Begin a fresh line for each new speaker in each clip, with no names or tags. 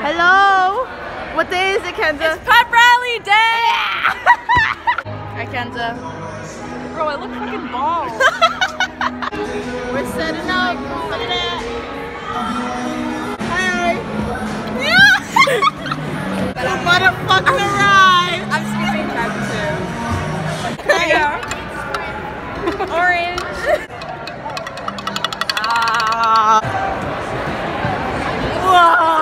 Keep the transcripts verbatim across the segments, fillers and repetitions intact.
Hello. What day is it, Kenza?
It's Pep Rally day.
Hi, Kenza.
Bro, I look fucking bald.
We're setting up. Look at that. Hi. The motherfucker arrived.
I'm skipping Pep too. There you go. Orange.
Ah. Whoa.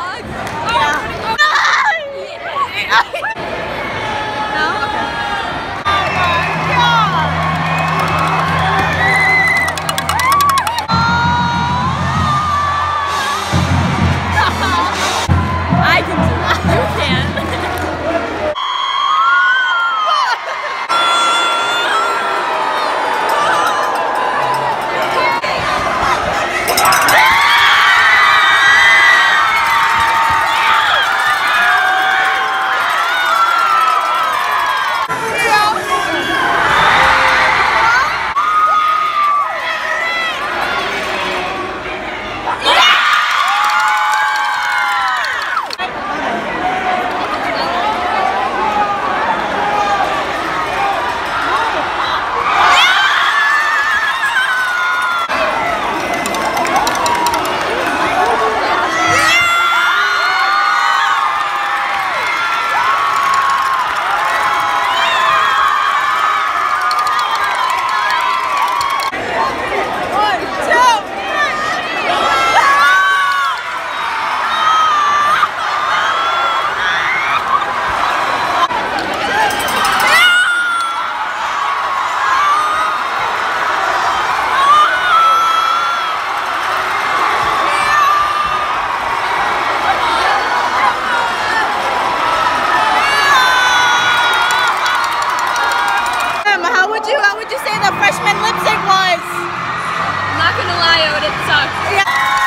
How would you say the freshman lip sync was?
I'm not gonna lie, it would suck.
Yeah.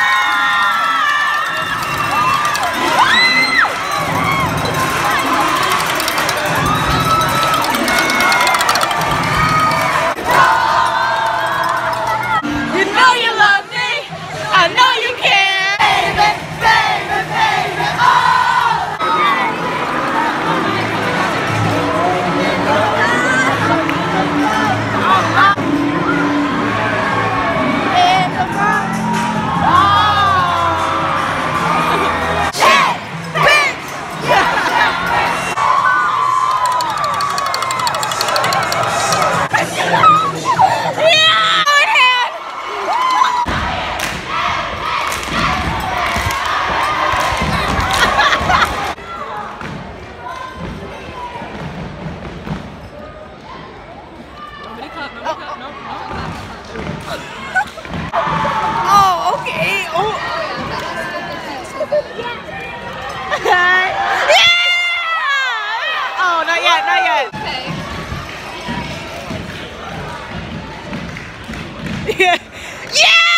You know you love me. I know you can. Baby, baby, baby, oh. Oh, okay. Oh. Yeah. Oh, not yet, not yet.
Okay.
Yeah. Yeah.